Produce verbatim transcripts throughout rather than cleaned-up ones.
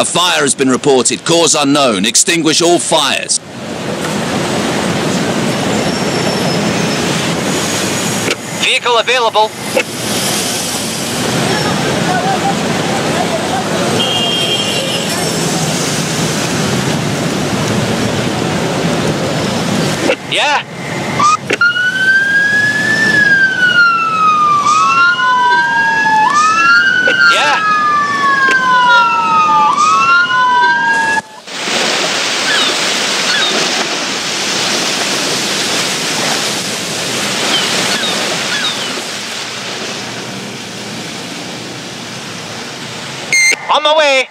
fire has been reported. Cause unknown. Extinguish all fires. Vehicle available. Yeah. Yeah. On my way.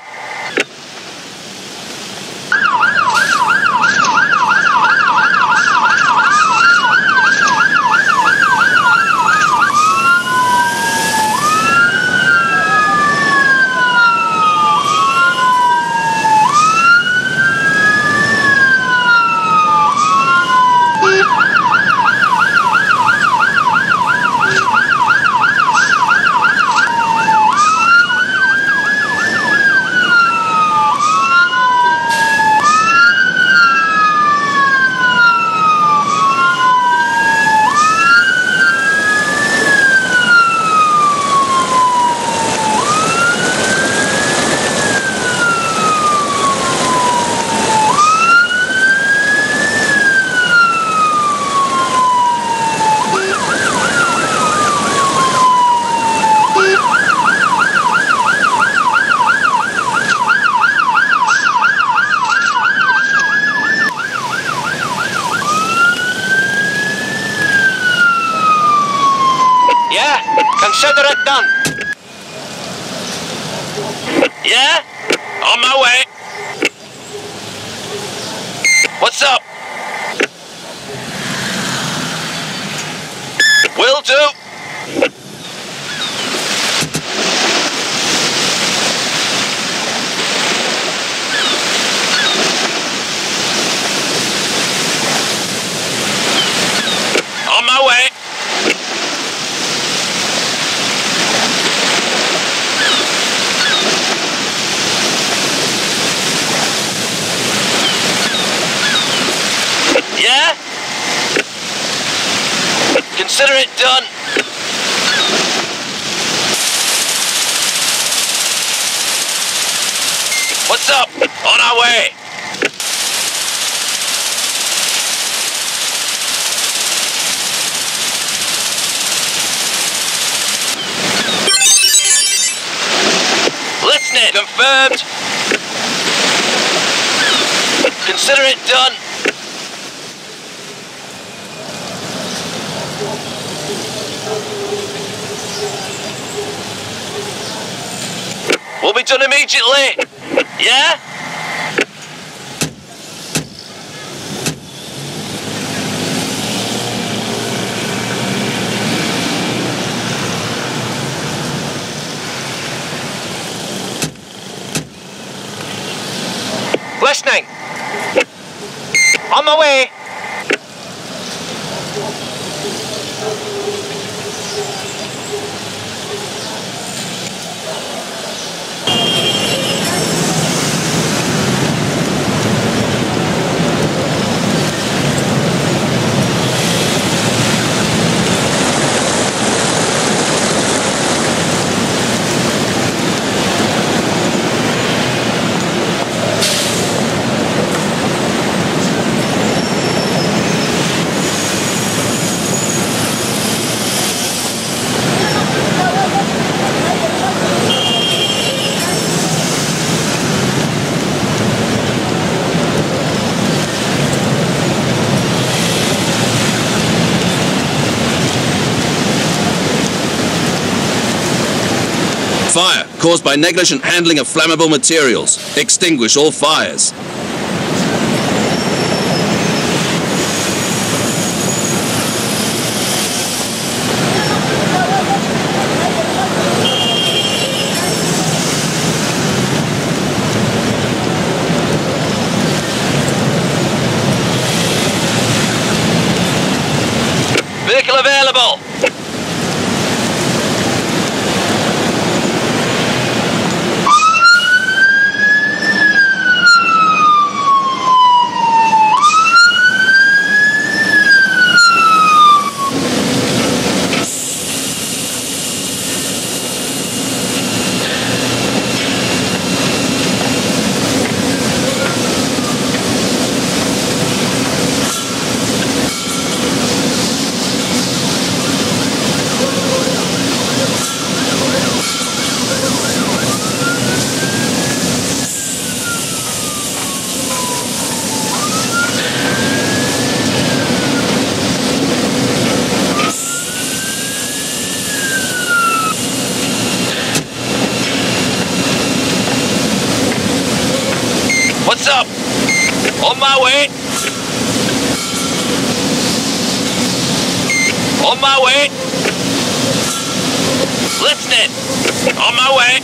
Consider it done. Yeah? On my way. What's up? Will do. On my way. Yeah? Consider it done. What's up? On our way. Listening. Confirmed. Consider it done. Will be done immediately. Yeah? Listening. On my way. Fire caused by negligent handling of flammable materials. Extinguish all fires. Vehicle available. my way. On my way. Listening. On my way.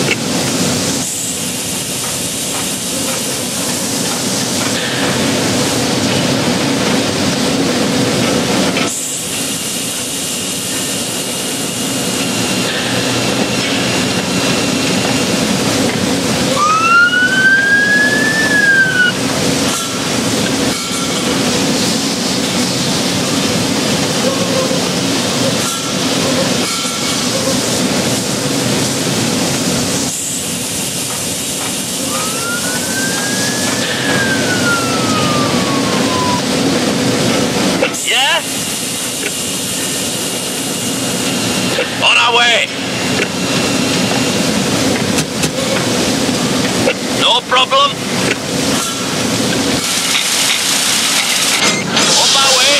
On our way. No problem. On my way.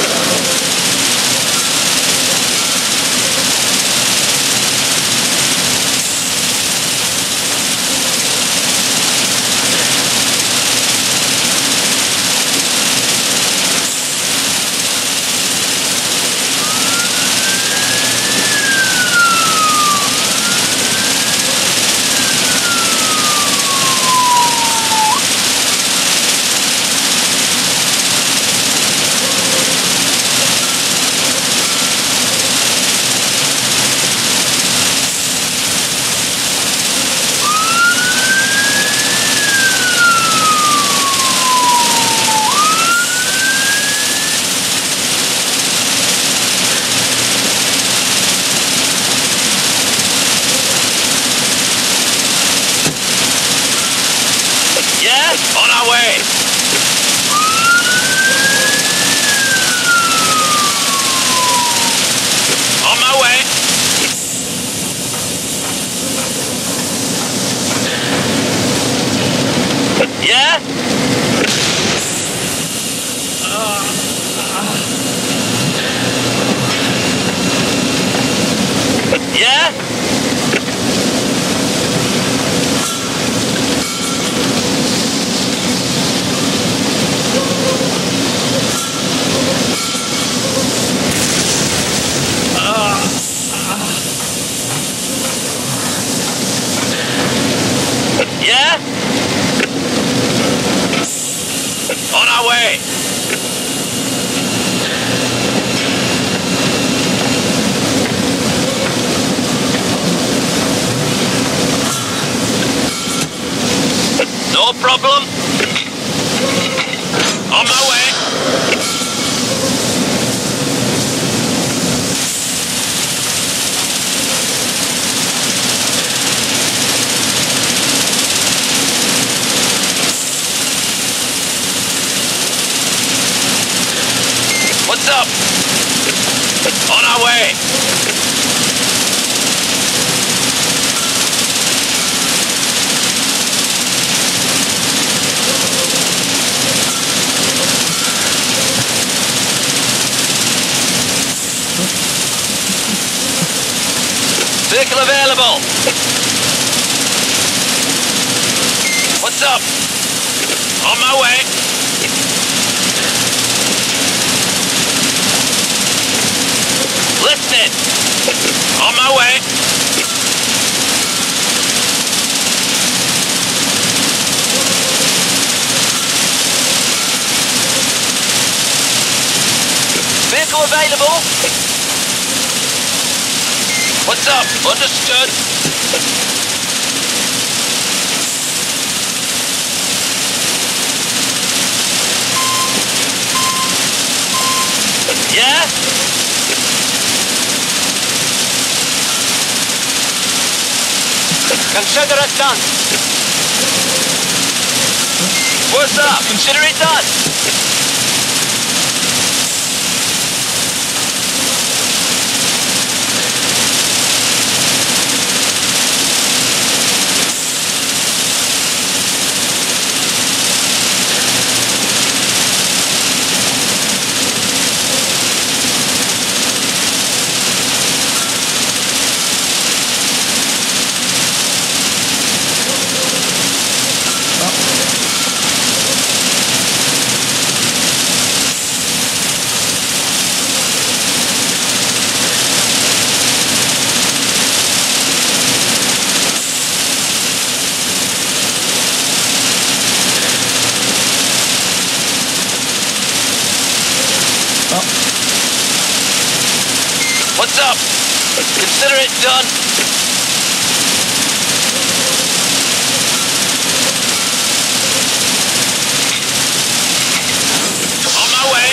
On our way. On my way. Yeah? Yeah? Yeah? On our way. No problem. On my way. What's up? On our way. Vehicle available. What's up? On my way. Listening. On my way. Vehicle available. What's up? Understood. Yeah? Consider it done. What's up? Consider it done. What's up? Consider it done. On my way.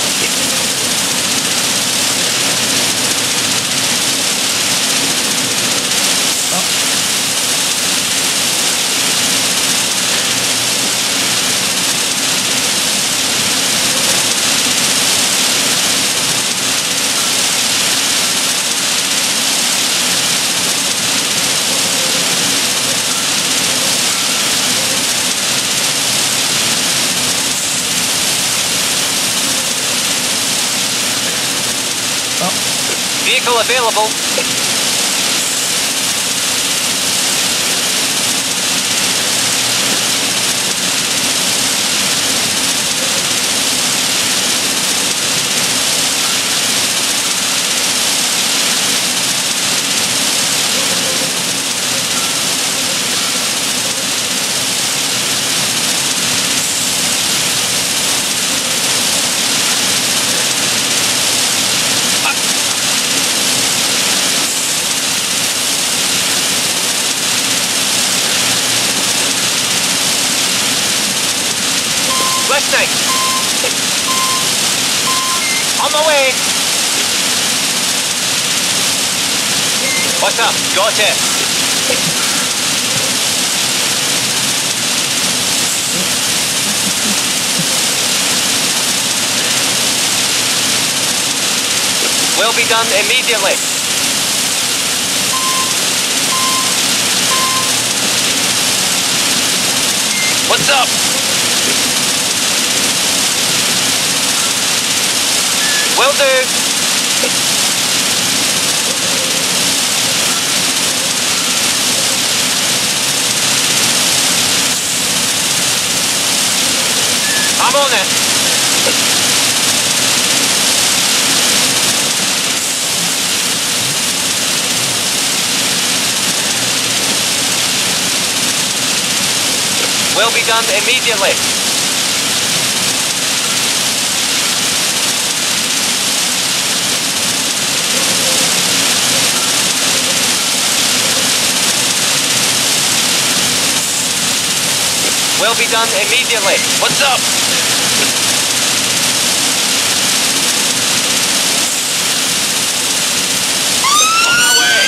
Vehicle available. Listening. On my way. What's up? Got it. Will be done immediately. What's up? Will do. I'm on it. Will be done immediately. Will be done immediately. What's up? On our way.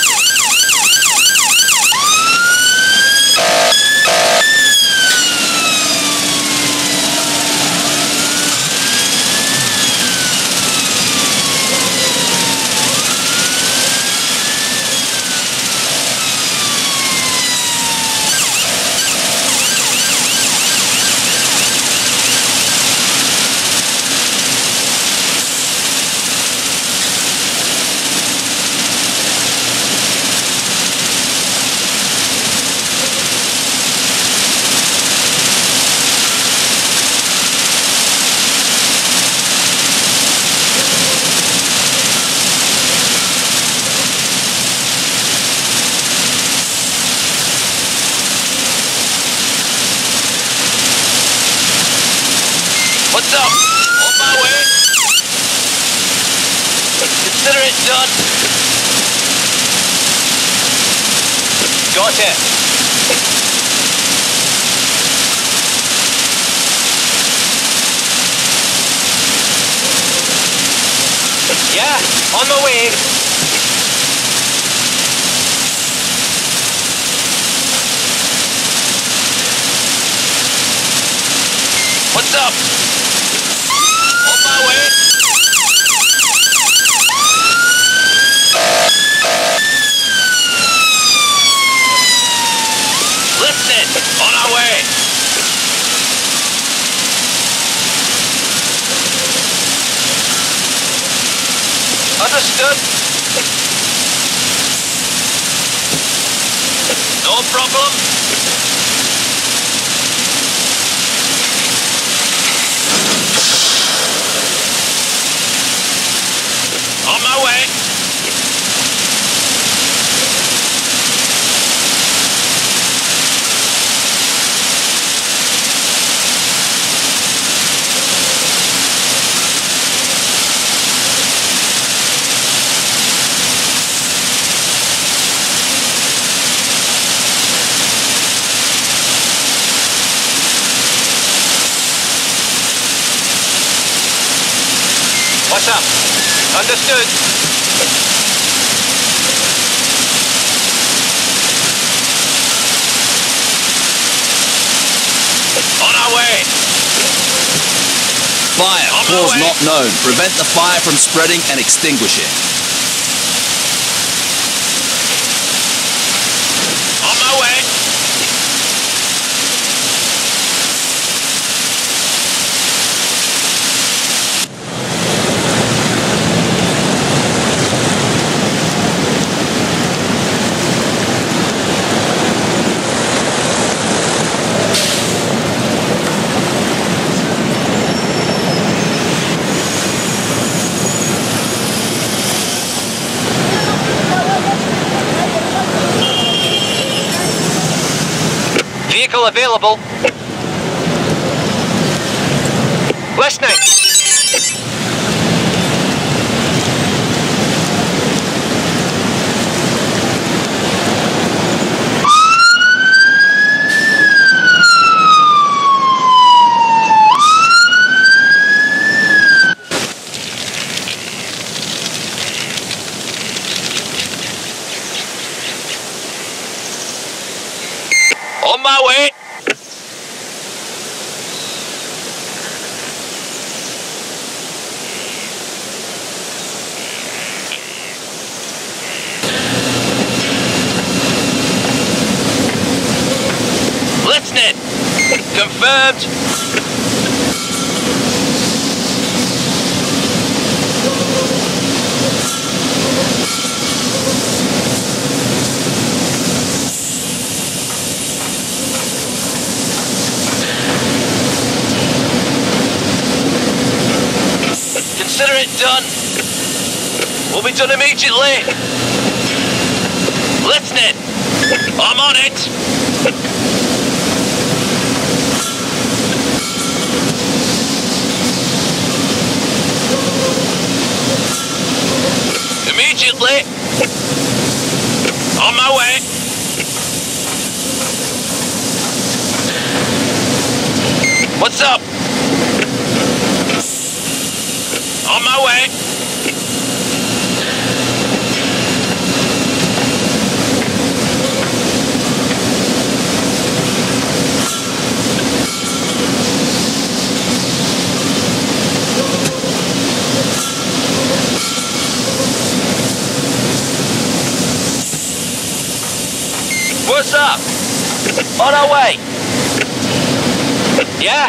What's up? On my way. Consider it done. Got it. Yeah, on my way. What's up? On my way. Listen, on our way. Understood. No problem. On my way. Understood. On our way. Fire, On my cause way. not known. Prevent the fire from spreading and extinguish it. On my way. Vehicle available. Listening. On my way. Listening. Confirmed. Consider it done. Will be done immediately. Listening. I'm on it. Immediately. On my way. What's up? On my way. What's up? On our way. Yeah.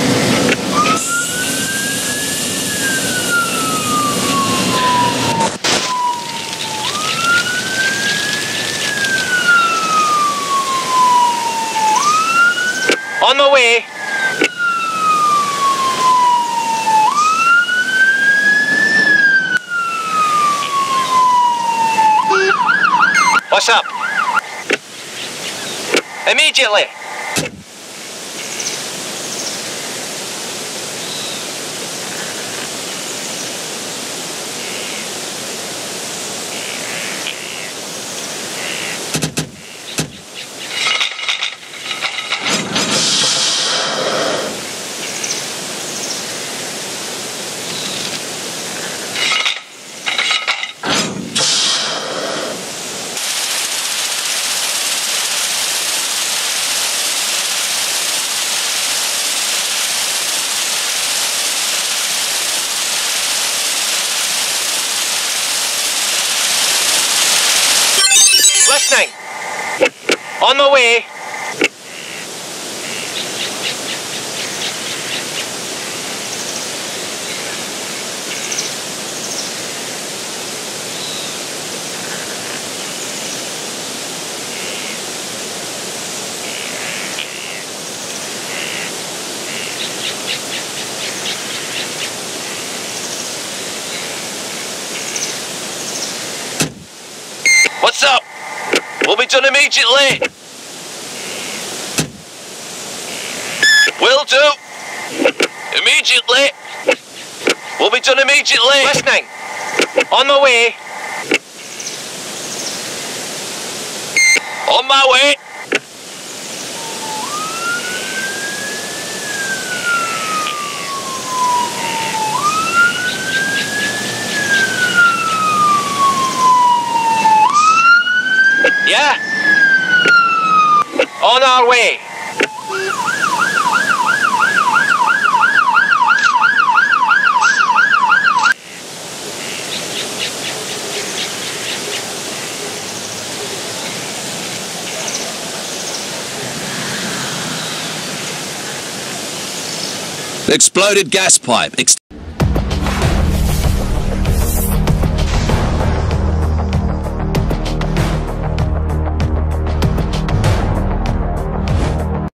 On the way. What's up? Immediately. Listening. On the way. What's up? Will be done immediately. Will do. Immediately. Will be done immediately. Listening. On the way. On my way. on our way. Exploded gas pipe. Ex